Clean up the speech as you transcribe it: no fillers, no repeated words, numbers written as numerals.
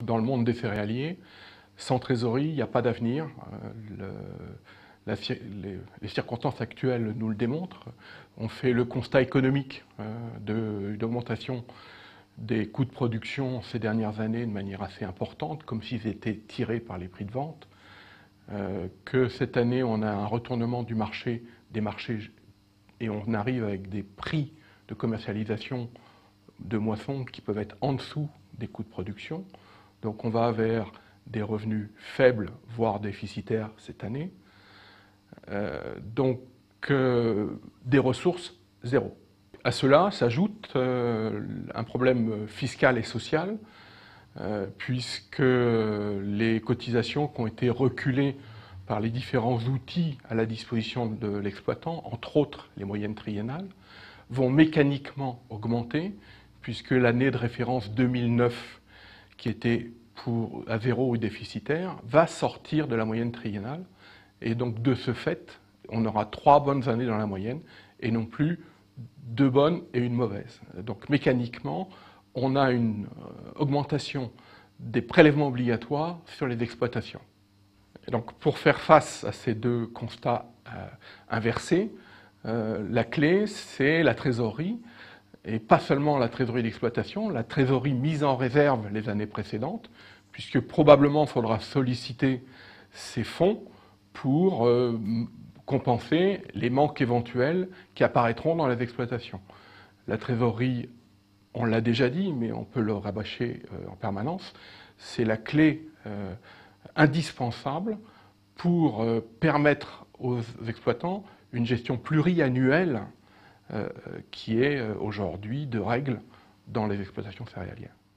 dans le monde des céréaliers, sans trésorerie, il n'y a pas d'avenir. Les circonstances actuelles nous le démontrent. On fait le constat économique d'augmentation des coûts de production ces dernières années de manière assez importante, comme s'ils étaient tirés par les prix de vente. Que cette année, on a un retournement des marchés, et on arrive avec des prix de commercialisation de moissons qui peuvent être en dessous des coûts de production. Donc on va vers des revenus faibles, voire déficitaires cette année. Des ressources zéro. À cela s'ajoute un problème fiscal et social, puisque les cotisations qui ont été reculées par les différents outils à la disposition de l'exploitant, entre autres les moyennes triennales, vont mécaniquement augmenter, puisque l'année de référence 2009, qui était à zéro ou déficitaire, va sortir de la moyenne triennale. Et donc, de ce fait, on aura 3 bonnes années dans la moyenne, et non plus 2 bonnes et une mauvaise. Donc, mécaniquement, on a une augmentation des prélèvements obligatoires sur les exploitations. Et donc, pour faire face à ces deux constats inversés, la clé, c'est la trésorerie, et pas seulement la trésorerie d'exploitation, la trésorerie mise en réserve les années précédentes, puisque probablement il faudra solliciter ces fonds pour compenser les manques éventuels qui apparaîtront dans les exploitations. La trésorerie, on l'a déjà dit, mais on peut le rabâcher en permanence, c'est la clé indispensable pour permettre aux exploitants une gestion pluriannuelle qui est aujourd'hui de règle dans les exploitations céréalières.